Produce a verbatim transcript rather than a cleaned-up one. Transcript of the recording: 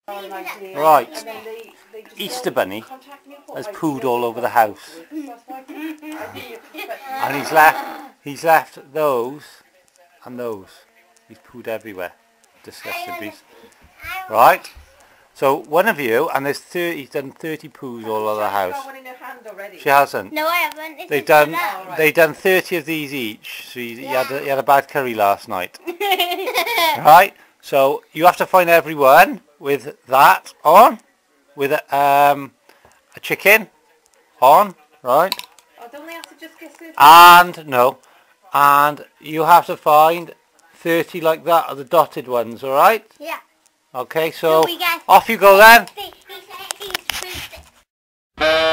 Right, Easter Bunny has pooed all over the house, and he's left he's left those and those. He's pooed everywhere. Disgusting beast. Right, so one of you, and there's thirty. He's done thirty poos all over the house. She hasn't. No, I haven't. It's They've done they've done thirty of these each. So he, he had a, he had a bad curry last night. Right, so you have to find everyone with that on, with a, um, a chicken on, right? Oh, don't they have to just get thirty? And no, and you have to find thirty like that are the dotted ones, all right? Yeah. Okay, so So we get off you go then. He said he's